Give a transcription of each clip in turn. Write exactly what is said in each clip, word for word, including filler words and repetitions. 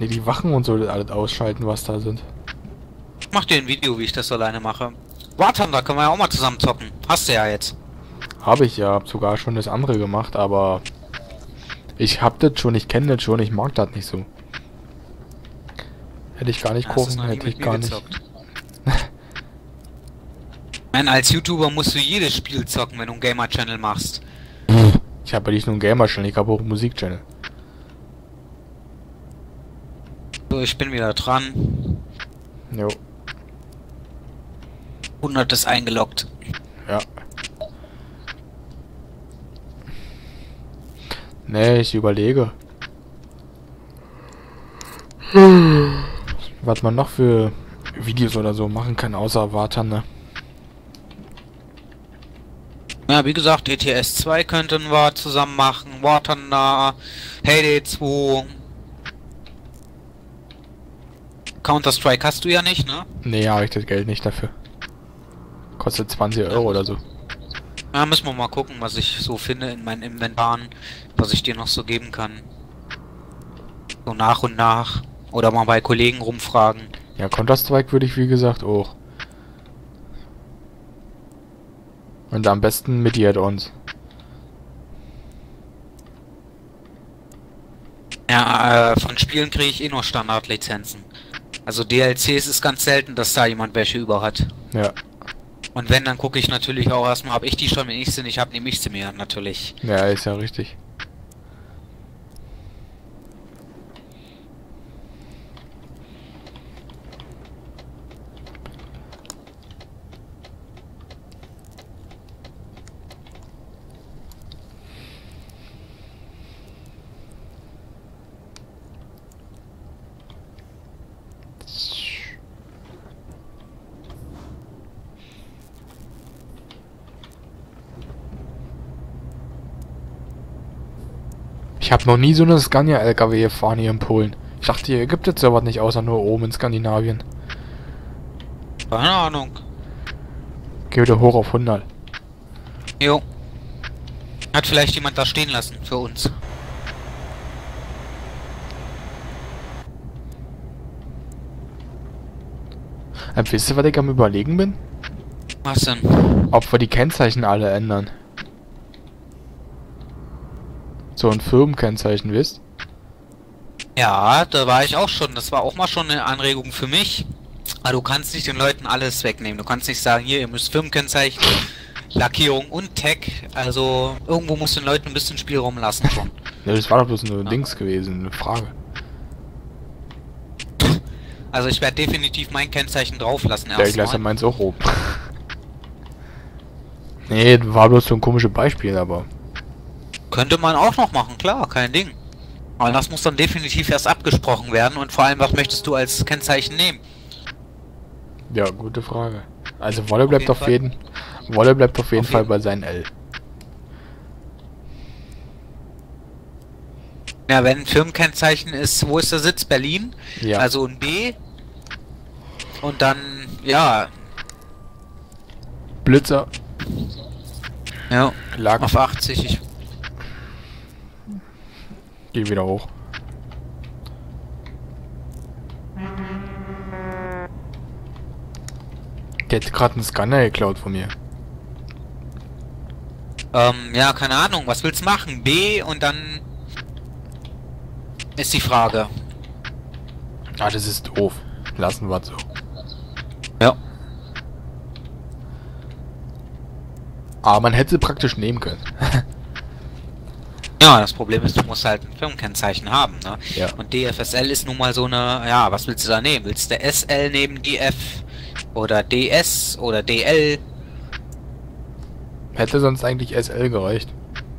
Nee, die Wachen und so alles ausschalten, was da sind. Ich mach dir ein Video, wie ich das alleine mache. War Thunder, können wir ja auch mal zusammen zocken. Hast du ja jetzt. Habe ich ja, hab sogar schon das andere gemacht, aber ich hab das schon, ich kenne das schon, ich mag das nicht so. Hätte ich gar nicht Hast du's gucken, noch nie hätte mit ich mir gar nicht. gezockt? Ich meine, als YouTuber musst du jedes Spiel zocken, wenn du einen Gamer-Channel machst. Ich habe ja nicht nur einen Gamer-Channel, ich habe auch einen Musik-Channel. So, ich bin wieder dran. Jo. hundert ist eingeloggt. Ja. Nee, ich überlege. Was man noch für Videos oder so machen kann, außer Warten, ne? Ja, wie gesagt, E T S zwei könnten wir zusammen machen. War Thunder, Heyday zwei. Counter-Strike hast du ja nicht, ne? Nee, habe ich das Geld nicht dafür. Kostet zwanzig Euro oder so. Ja, müssen wir mal gucken, was ich so finde in meinen Inventaren, was ich dir noch so geben kann. So nach und nach. Oder mal bei Kollegen rumfragen. Ja, Counter-Strike würde ich wie gesagt auch. Und am besten mit ihr uns. Ja, äh, von Spielen kriege ich eh nur Standardlizenzen. Also D L Cs ist ganz selten, dass da jemand welche über hat. Ja. Und wenn, dann gucke ich natürlich auch erstmal, habe ich die schon, wenn ich sie nicht habe, nehme ich sie mir natürlich. Ja, ist ja richtig. Ich habe noch nie so eine Scania-L K W gefahren hier in Polen. Ich dachte, hier gibt es sowas nicht, außer nur oben in Skandinavien. Keine Ahnung. Geh wieder hoch auf hundert. Jo. Hat vielleicht jemand da stehen lassen für uns. Ähm, wisst ihr, was ich am Überlegen bin? Was denn? Ob wir die Kennzeichen alle ändern. So ein Firmenkennzeichen, wisst? Ja, da war ich auch schon. Das war auch mal schon eine Anregung für mich. Aber du kannst nicht den Leuten alles wegnehmen. Du kannst nicht sagen, hier, ihr müsst Firmenkennzeichen, Lackierung und Tag. Also, irgendwo musst du den Leuten ein bisschen Spielraum lassen schon. Ja, das war doch bloß nur ein Dings gewesen, eine Frage. Also, ich werde definitiv mein Kennzeichen drauf lassen Ja, ich lasse erstmal. meins auch oben. Nee, war bloß so ein komisches Beispiel, aber... Könnte man auch noch machen, klar, kein Ding. Aber das muss dann definitiv erst abgesprochen werden und vor allem, was möchtest du als Kennzeichen nehmen? Ja, gute Frage. Also Wolle bleibt Auf auf jeden jeden, Wolle bleibt auf jeden Auf Fall jeden- bei seinem L. Ja, wenn ein Firmenkennzeichen ist, wo ist der Sitz? Berlin? Ja. Also ein B. Und dann, ja, Blitzer, ja, Lack, auf achtzig. Ich, geh wieder hoch. Der hat gerade einen Scanner geklaut von mir. ähm, ja, keine Ahnung, was willst du machen? B und dann ist die Frage. Ah, das ist doof. Lassen wir so. Ja. Aber man hätte sie praktisch nehmen können. Ja, das Problem ist, du musst halt ein Firmenkennzeichen haben, ne? Ja. Und D F S L ist nun mal so eine, ja, was willst du da nehmen? Willst du S L neben D F oder D S oder D L? Hätte sonst eigentlich S L gereicht.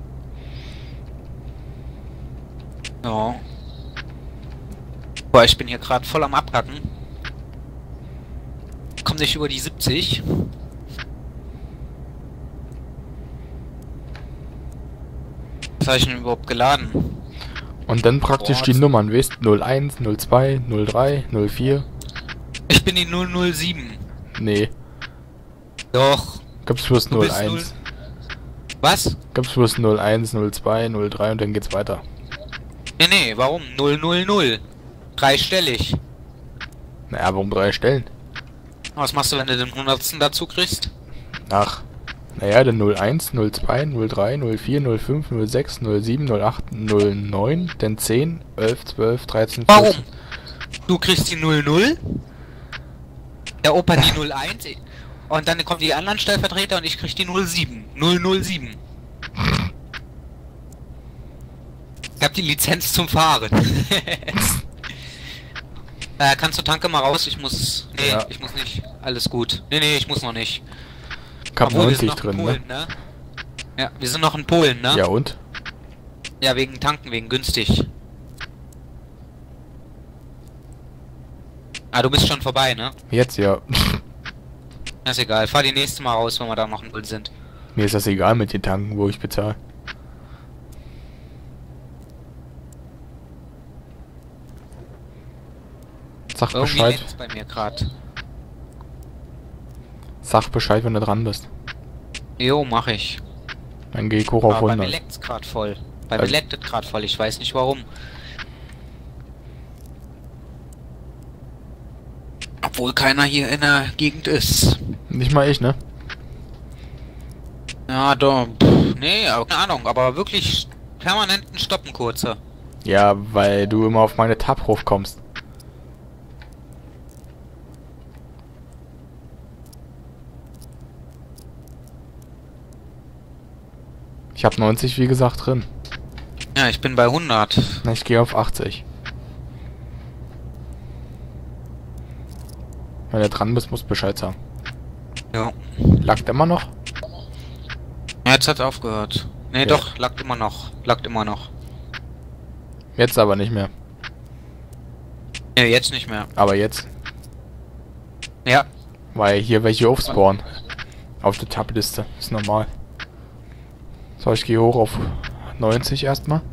Ja. Boah, ich bin hier gerade voll am Abhacken. Komm nicht über die siebzig. Was habe ich denn überhaupt geladen? Und dann praktisch Boah, die das- Nummern, wisst? null eins, null zwei, null drei, null vier. Ich bin die null null sieben. Nee, Doch. gibt's bloß Du null bist null- eins. Was? Gibt's bloß null eins, null zwei, null drei und dann geht's weiter. Nee, nee, warum? null null null. Dreistellig. Naja, warum drei Stellen? Was machst du, wenn du den hundertsten dazu kriegst? Ach. Naja, dann null eins, null zwei, null drei, null vier, null fünf, null sechs, null sieben, null acht, null neun, dann zehn, elf, zwölf, dreizehn, Warum? vierzehn. Du kriegst die null null, der Opa die null eins und dann kommen die anderen Stellvertreter und ich krieg die null sieben. null null sieben. Ich hab die Lizenz zum Fahren. äh, kannst du Tanke mal raus? Ich muss... Nee, Ja. ich muss nicht. Alles gut. Nee, nee, ich muss noch nicht. Kap Obwohl, wir sind neunzig noch drin, in Polen, ne? ne? Ja, wir sind noch in Polen, ne? Ja und? Ja, wegen Tanken, wegen günstig. Ah, du bist schon vorbei, ne? Jetzt ja. ist egal. Fahr die nächste Mal raus, wenn wir da noch in Null sind. Mir ist das egal mit den Tanken, wo ich bezahle. Sag Irgendwie Bescheid. leckt's bei mir gerade. Sag Bescheid, wenn du dran bist. Jo, mach ich. Dann geh ich hoch auf Aber bei mir hundert. leckt's gerade voll. Bei mir Also- leckt es gerade voll. Ich weiß nicht warum. Obwohl keiner hier in der Gegend ist. Nicht mal ich, ne? Ja, doch. Pff, nee, aber keine Ahnung. Aber wirklich permanenten Stoppen kurze. Ja, weil du immer auf meine Tab kommst. Ich habe neunzig, wie gesagt, drin. Ja, ich bin bei hundert. Na, ich gehe auf achtzig. Wenn du dran bist, musst du Bescheid sagen. Ja. Lackt immer noch? Ja, jetzt hat's aufgehört. Nee, Ja. doch, lackt immer noch. Lackt immer noch. Jetzt aber nicht mehr. Ja, jetzt nicht mehr. Aber jetzt. Ja. Weil hier welche aufspawnen. Auf der Tabliste. Ist normal. So, ich gehe hoch auf neunzig erstmal.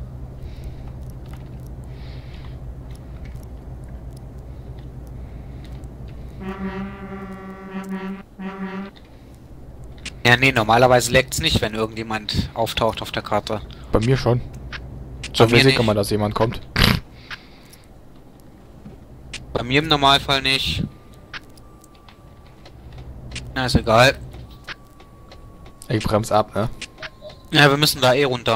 Ja, nee, normalerweise leckt's nicht, wenn irgendjemand auftaucht auf der Karte. Bei mir schon. So Bei mir weiß ich immer, nicht. dass jemand kommt. Bei mir im Normalfall nicht. Na, ist egal. Ich bremse ab, ne? Ja, wir müssen da eh runter.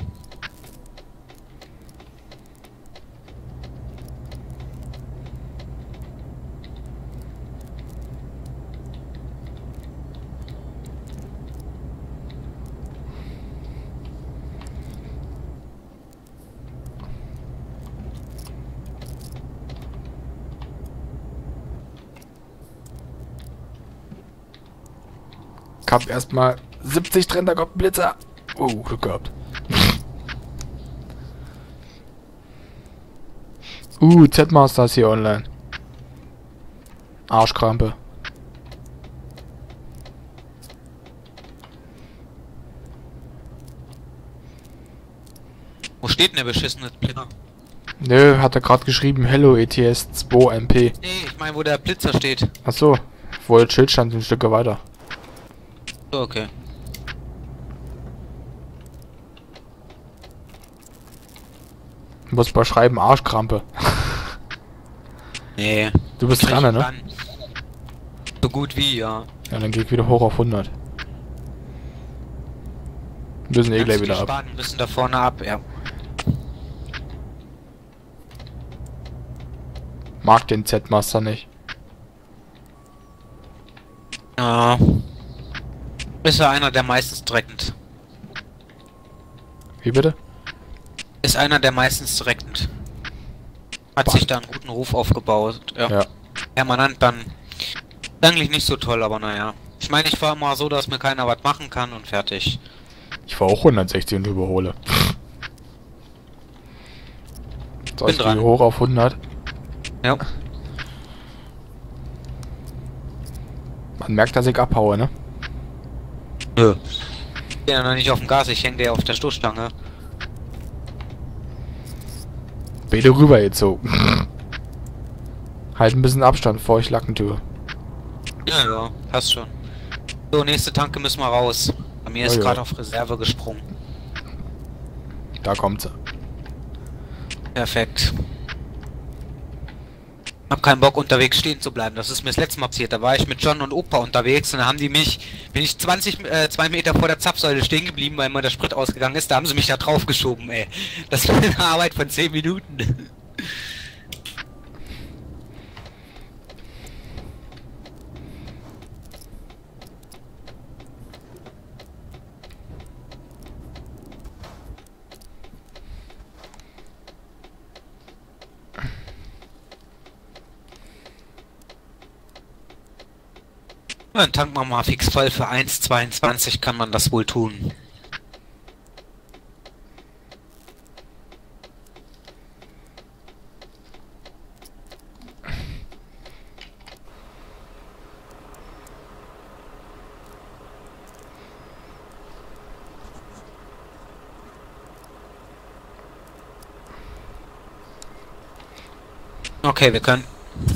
Ich hab erstmal siebzig drin, da kommt ein Blitzer. Oh, Glück gehabt. Uh, Z-Master ist hier online. Arschkrampe. Wo steht denn der beschissene Blitzer? Nö, hat er gerade geschrieben, Hello E T S zwei M P. Nee, ich meine, wo der Blitzer steht. Achso, wo das Schild stand, ein Stück weiter. So, okay. Du musst mal schreiben, Arschkrampe. Nee. Du bist Krieg dran, ich ne? dann. So gut wie, ja. Ja, dann geh ich wieder hoch auf hundert. Wir sind eh Kannst gleich du wieder die ab. Spaten müssen da vorne ab, ja. Mag den Z-Master nicht. Ja. Ist ja einer der meistens dreckend. Wie bitte? Ist einer der meistens dreckend. Hat sich da einen guten Ruf aufgebaut. Ja. Ja. Permanent dann. Eigentlich nicht so toll, aber naja. Ich meine, ich fahre immer so, dass mir keiner was machen kann und fertig. Ich fahr auch hundertsechzig und überhole. So, Bin ich dran. gehe hoch auf hundert. Ja. Man merkt, dass ich abhaue, ne? Nö. Ich bin ja noch nicht auf dem Gas, ich hänge dir auf der Stoßstange. Beide rüber jetzt so. Halt ein bisschen Abstand, bevor ich Lacken tue. Ja, ja, passt schon. So, nächste Tanke müssen wir raus. Bei mir ist Oh ja. gerade auf Reserve gesprungen. Da kommt sie. Perfekt. Hab keinen Bock unterwegs stehen zu bleiben. Das ist mir das letzte Mal passiert. Da war ich mit John und Opa unterwegs und dann haben die mich, bin ich zwanzig, äh, zwei Meter vor der Zapfsäule stehen geblieben, weil mal der Sprit ausgegangen ist. Da haben sie mich da drauf geschoben, ey. Das war eine Arbeit von zehn Minuten. Dann tanken wir mal fix voll für eins Komma zweiundzwanzig kann man das wohl tun. Okay, wir können...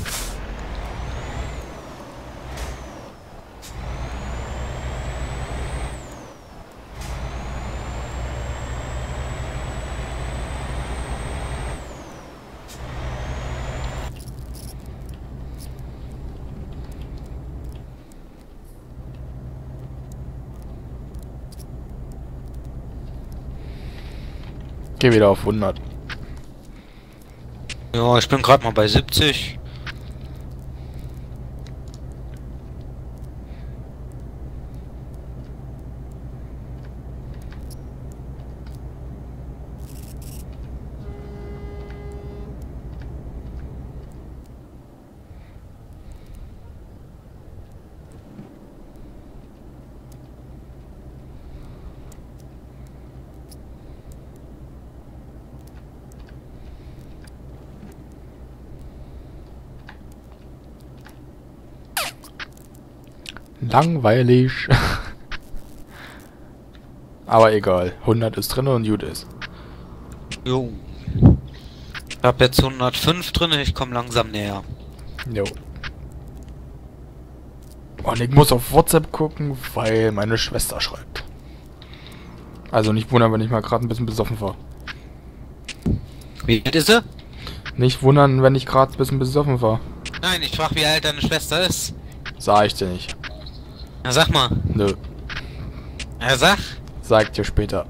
Geh wieder auf hundert. Ja, ich bin gerade mal bei siebzig. Langweilig. Aber egal. hundert ist drin und gut ist. Jo. Ich hab jetzt hundertfünf drin, ich komme langsam näher. Jo. Und ich muss auf WhatsApp gucken, weil meine Schwester schreibt. Also nicht wundern, wenn ich mal gerade ein bisschen besoffen war. Wie alt ist sie? Nicht wundern, wenn ich gerade ein bisschen besoffen war. Nein, ich frag, wie alt deine Schwester ist. Sag ich dir nicht. Na sag mal. Nö. Ja, sag. Sag ich dir später.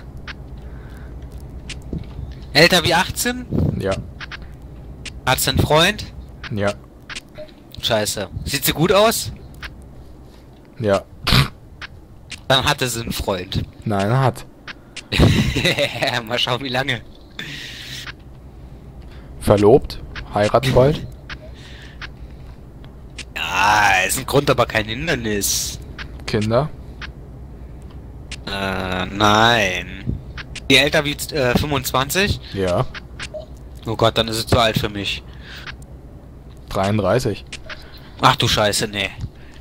Älter wie achtzehn? Ja. Hat sie einen Freund? Ja. Scheiße. Sieht sie gut aus? Ja. Dann hatte sie einen Freund. Nein, er hat. Mal schauen, wie lange. Verlobt? Heiraten bald? Ja, ist ein Grund, aber kein Hindernis. Kinder? Äh, nein. Die älter wie äh, fünfundzwanzig? Ja. Oh Gott, dann ist sie zu alt für mich. dreiunddreißig. Ach du Scheiße, nee.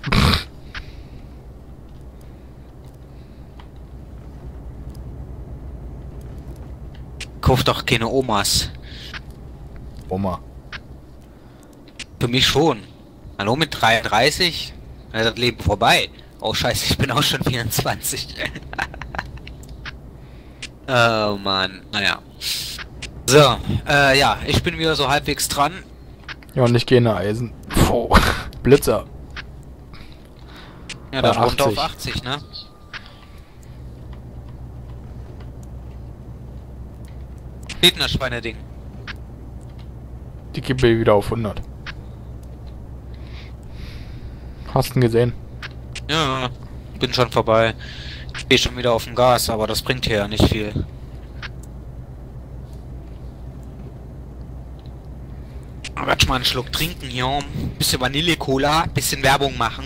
Kauf doch keine Omas. Oma. Für mich schon. Hallo, mit dreiunddreißig? Da ist das Leben vorbei. Oh Scheiße, ich bin auch schon vierundzwanzig. Oh Mann, naja. So, äh, ja, ich bin wieder so halbwegs dran. Ja, und ich gehe in Eisen. Puh. Blitzer. Ja, dann Bei runter auf achtzig. achtzig, ne? Steht denn das Schweineding? Die gebe ich wieder auf hundert. Hast du ihn gesehen? Ja, bin schon vorbei. Ich geh schon wieder auf dem Gas, aber das bringt hier ja nicht viel. Aber jetzt mal einen Schluck trinken hier, bisschen Vanille-Cola, bisschen Werbung machen.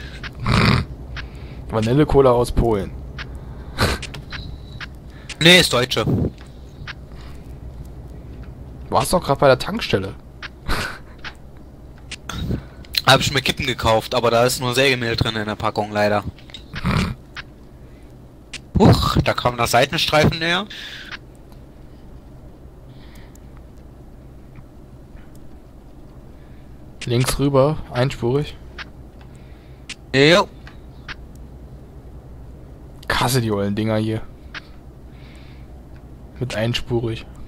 Vanille-Cola aus Polen. Nee, ist Deutsche. Warst doch gerade bei der Tankstelle. Hab ich mir Kippen gekauft, aber da ist nur Sägemehl drin in der Packung, leider. Huch, da kam der Seitenstreifen näher. Links rüber, einspurig. Jo. Kasse die ollen Dinger hier. Mit einspurig.